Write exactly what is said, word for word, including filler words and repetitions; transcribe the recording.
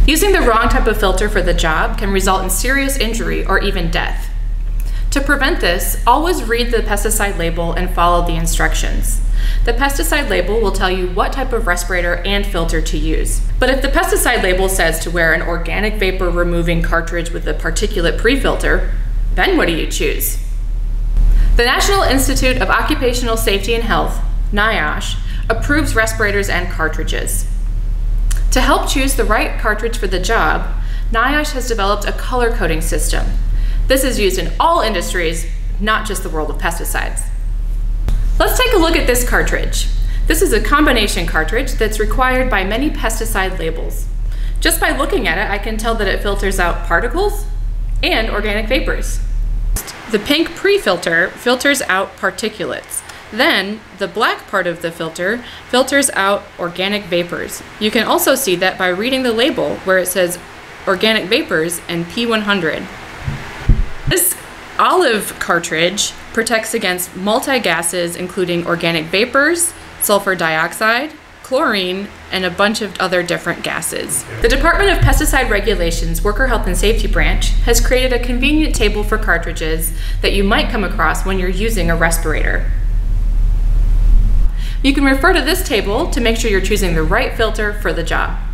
Using the wrong type of filter for the job can result in serious injury or even death. To prevent this, always read the pesticide label and follow the instructions. The pesticide label will tell you what type of respirator and filter to use. But if the pesticide label says to wear an organic vapor removing cartridge with a particulate pre-filter, then what do you choose? The National Institute of Occupational Safety and Health, NIOSH, approves respirators and cartridges. To help choose the right cartridge for the job, NIOSH has developed a color coding system. This is used in all industries, not just the world of pesticides. Let's take a look at this cartridge. This is a combination cartridge that's required by many pesticide labels. Just by looking at it, I can tell that it filters out particles and organic vapors. The pink pre-filter filters out particulates. Then, the black part of the filter filters out organic vapors. You can also see that by reading the label where it says organic vapors and P one hundred. This olive cartridge protects against multi-gases including organic vapors, sulfur dioxide, chlorine, and a bunch of other different gases. The Department of Pesticide Regulations Worker Health and Safety Branch has created a convenient table for cartridges that you might come across when you're using a respirator. You can refer to this table to make sure you're choosing the right filter for the job.